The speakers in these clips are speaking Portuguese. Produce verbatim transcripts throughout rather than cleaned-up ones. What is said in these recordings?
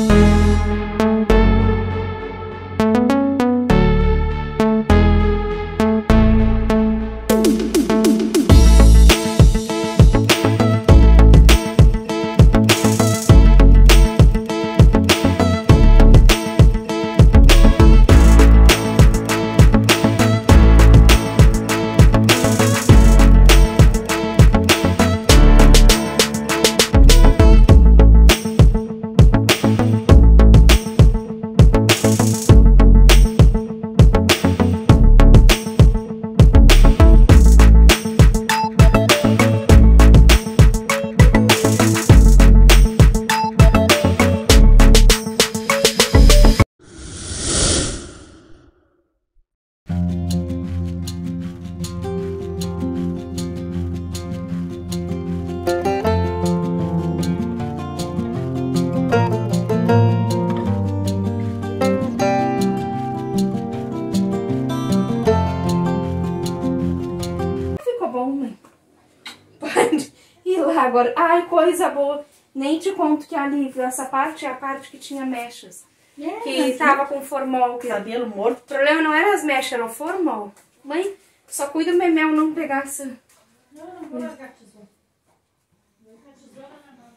Agora, ai, coisa boa. Nem te conto que alívio. Essa parte é a parte que tinha mechas. É, que tava com formol. Que... Cabelo morto. O problema não era as mechas, era o formol. Mãe, só cuida o memel não pegar essa... Não, não vou largar a tesoura. Vou largar a tesoura na mão.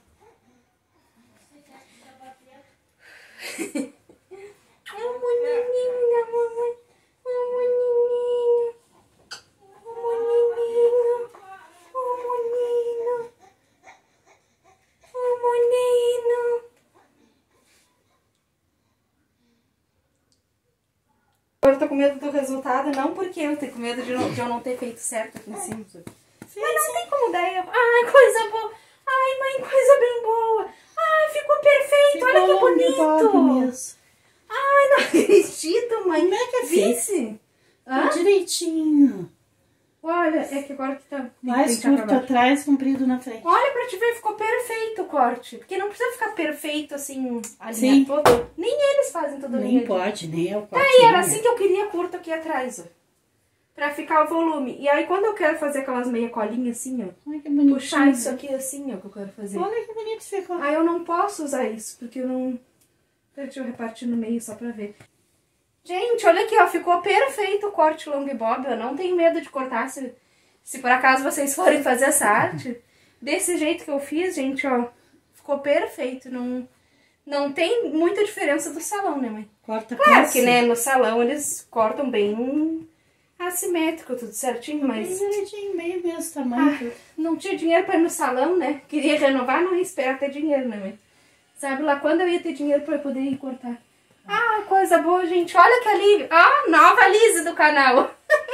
É um menininho, mamãe. É um menininho. Um menininho. Um menino. Um menino. Eu tô com medo do resultado, não porque eu tenho com medo de, não, de eu não ter feito certo aqui em cima. Sim, mas não sim. Tem como dar erro. Ai, coisa boa. Ai, mãe, coisa bem boa. Ai, ficou perfeito. Ficou olha que bonito. Mesmo. Ai, não acredito, mãe. Como é que é Vice? Tá direitinho. Olha, é que agora que tá... Mais curto atrás, comprido na frente. Olha pra te ver, ficou perfeito o corte. Porque não precisa ficar perfeito assim, a linha toda. Nem eles fazem toda a linha. Nem pode, nem é o corte. Aí era assim que eu queria curto aqui atrás, ó. Pra ficar o volume. E aí quando eu quero fazer aquelas meia colinhas assim, ó. Ai, que bonito. Puxar isso aqui assim, ó, que eu quero fazer. Olha que bonito ficou. Aí eu não posso usar isso, porque eu não... Deixa eu repartir no meio só pra ver. Gente, olha aqui, ó. Ficou perfeito o corte long bob. Eu não tenho medo de cortar. Se, se por acaso vocês forem fazer essa arte, desse jeito que eu fiz, gente, ó. Ficou perfeito. Não, não tem muita diferença do salão, né, mãe? Corta claro que, né, no salão eles cortam bem assimétrico, tudo certinho, mas... Bem direitinho, meio mesmo tamanho. Ah, não tinha dinheiro pra ir no salão, né? Queria renovar, não ia esperar ter dinheiro, né, mãe? Sabe lá quando eu ia ter dinheiro pra eu poder ir cortar. Ah, coisa boa, gente. Olha que alívio. Ah, nova Lise do canal.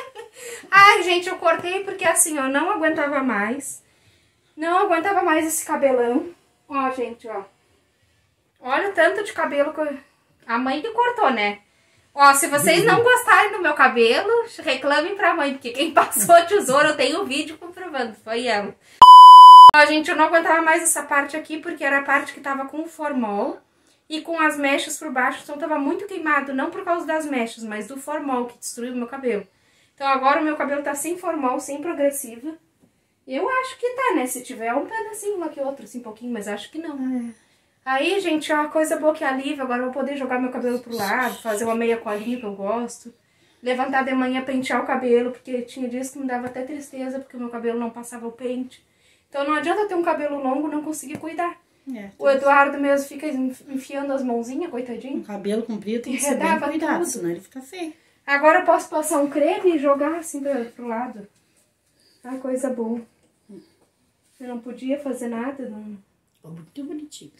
Ai, gente, eu cortei porque assim, ó, não aguentava mais. Não aguentava mais esse cabelão. Ó, gente, ó. Olha o tanto de cabelo que eu... A mãe que cortou, né? Ó, se vocês não gostarem do meu cabelo, reclamem pra mãe, porque quem passou a tesoura, eu tenho um vídeo comprovando, foi ela. Ó, gente, eu não aguentava mais essa parte aqui, porque era a parte que tava com formol e com as mechas por baixo, então tava muito queimado, não por causa das mechas, mas do formol que destruiu o meu cabelo. Então agora o meu cabelo tá sem formol, sem progressiva. Eu acho que tá, né? Se tiver um pedacinho lá que outro, assim, um pouquinho, mas acho que não. É. Aí, gente, ó, coisa boa que alívio, agora eu vou poder jogar meu cabelo pro lado, fazer uma meia colinha que eu gosto. Levantar de manhã, pentear o cabelo, porque tinha dias que me dava até tristeza, porque o meu cabelo não passava o pente. Então não adianta ter um cabelo longo e não conseguir cuidar. É, o Eduardo mesmo fica enfiando as mãozinhas, coitadinho. O cabelo comprido tem que ser bem cuidado, tudo. Senão ele fica feio. Agora eu posso passar um creme e jogar assim pro, pro lado. Ai, coisa boa. Eu não podia fazer nada. Não... Ficou muito bonitinho.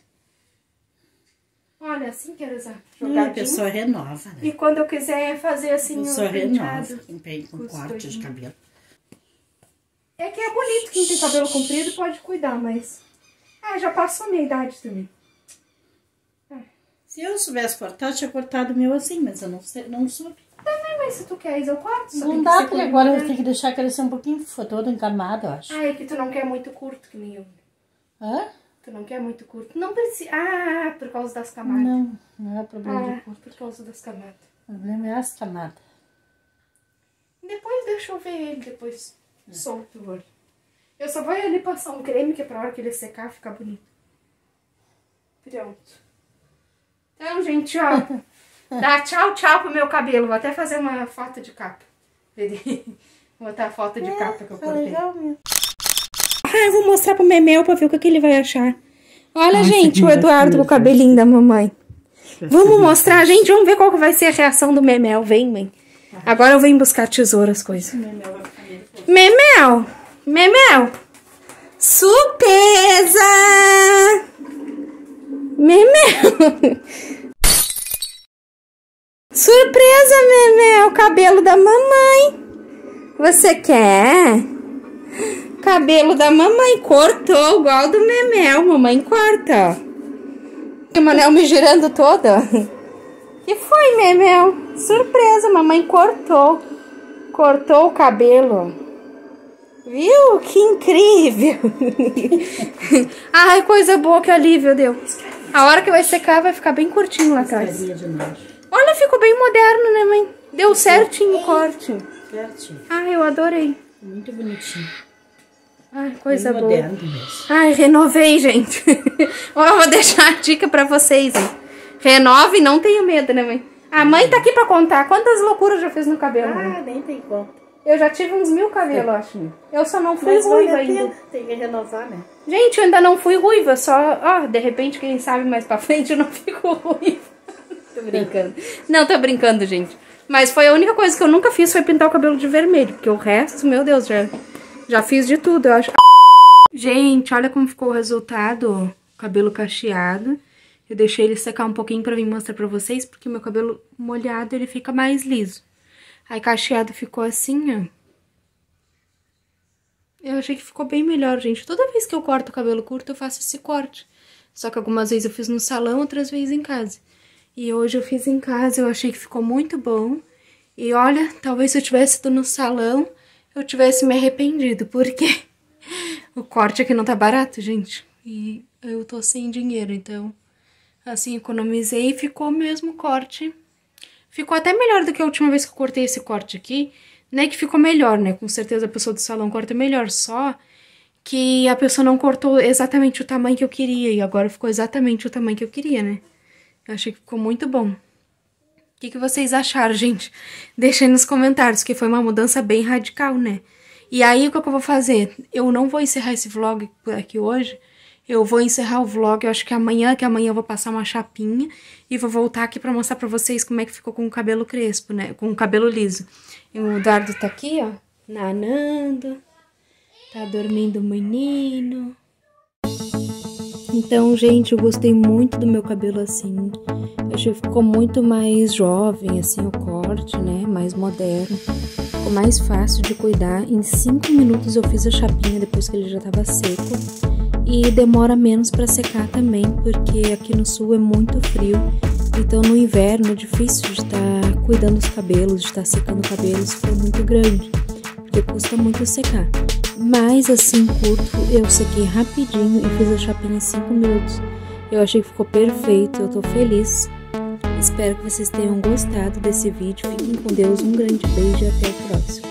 Olha, assim que era usar. Jogadinho. A pessoa renova, né? E quando eu quiser fazer assim... A pessoa renova, com, com corte de cabelo. É que é bonito quem tem cabelo comprido pode cuidar, mas... Ah, já passou a minha idade também. Ah. Se eu soubesse cortar, eu tinha cortado o meu assim, mas eu não, sei, não soube. Também, mas se tu queres, eu corto. Só não dá, porque agora eu tenho que deixar crescer um pouquinho, ficou todo encamado, eu acho. Ah, é que tu não quer muito curto, que nem eu. Hã? Tu não quer muito curto. Não precisa... Ah, por causa das camadas. Não, não é problema ah, de curto. por causa das camadas. O problema é as camadas. Depois deixa eu ver ele, depois é. Solto o olho. Eu só vou ali passar um creme, que é pra hora que ele secar, ficar bonito. Pronto. Então, gente, ó. Dá tchau, tchau pro meu cabelo. Vou até fazer uma foto de capa. Vou botar a foto de é, capa que eu cortei. Legal mesmo. Ah, eu vou mostrar pro Memel pra ver o que, que ele vai achar. Olha, Nossa, gente, o Eduardo com o cabelinho da mamãe. Vamos mostrar, gente. Vamos ver qual que vai ser a reação do Memel. Vem, mãe. Agora eu venho buscar tesoura, as coisas. Memel! Memel! Surpresa! Memel! Surpresa, Memel! Cabelo da mamãe! Você quer? Cabelo da mamãe cortou igual do Memel. Mamãe corta. O Manel me girando toda. Que foi, Memel? Surpresa, mamãe cortou. Cortou o cabelo. Viu? Que incrível. Ai, coisa boa, que alívio deu. A hora que vai secar vai ficar bem curtinho lá atrás. Olha, ficou bem moderno, né, mãe? Deu certinho o corte. Certinho. Ai, eu adorei. Muito bonitinho. Ai, coisa bem boa. Moderno mesmo. Ai, renovei, gente. Ó, eu vou deixar a dica pra vocês, hein? Renove e não tenha medo, né, mãe? A mãe tá aqui pra contar quantas loucuras eu já fiz no cabelo. Ah, mãe. nem tem conta. Eu já tive uns mil cabelos, é. acho. Eu só não fui Mas ruiva vale ainda. Tem que renovar, né? Gente, eu ainda não fui ruiva, só... Ó, de repente, quem sabe mais pra frente eu não fico ruiva. Tô brincando. Não, tô brincando, gente. Mas foi a única coisa que eu nunca fiz, foi pintar o cabelo de vermelho. Porque o resto, meu Deus, já, já fiz de tudo, eu acho. Gente, olha como ficou o resultado. Cabelo cacheado. Eu deixei ele secar um pouquinho pra vir mostrar pra vocês, porque o meu cabelo molhado, ele fica mais liso. Aí cacheado ficou assim, ó. Eu achei que ficou bem melhor, gente. Toda vez que eu corto o cabelo curto, eu faço esse corte. Só que algumas vezes eu fiz no salão, outras vezes em casa. E hoje eu fiz em casa, eu achei que ficou muito bom. E olha, talvez se eu tivesse ido no salão, eu tivesse me arrependido, porque o corte aqui não tá barato, gente. E eu tô sem dinheiro, então, assim, economizei e ficou o mesmo corte. Ficou até melhor do que a última vez que eu cortei esse corte aqui. Não é que ficou melhor, né? Com certeza a pessoa do salão corta melhor, só que a pessoa não cortou exatamente o tamanho que eu queria. E agora ficou exatamente o tamanho que eu queria, né? Eu achei que ficou muito bom. O que, que vocês acharam, gente? Deixem nos comentários, que foi uma mudança bem radical, né? E aí, o que eu vou fazer? Eu não vou encerrar esse vlog por aqui hoje. Eu vou encerrar o vlog, eu acho que amanhã, que amanhã eu vou passar uma chapinha e vou voltar aqui pra mostrar pra vocês como é que ficou com o cabelo crespo, né? Com o cabelo liso. E o Eduardo tá aqui, ó, nanando. Tá dormindo o menino. Então, gente, eu gostei muito do meu cabelo assim. Eu achei que ficou muito mais jovem, assim, o corte, né? Mais moderno. Ficou mais fácil de cuidar. Em cinco minutos eu fiz a chapinha depois que ele já tava seco. E demora menos para secar também, porque aqui no sul é muito frio. Então no inverno é difícil de estar cuidando dos cabelos, de estar secando o cabelo, isso foi muito grande, porque custa muito secar. Mas assim, curto, eu sequei rapidinho e fiz a chapinha em cinco minutos. Eu achei que ficou perfeito, eu tô feliz. Espero que vocês tenham gostado desse vídeo. Fiquem com Deus, um grande beijo e até o próximo.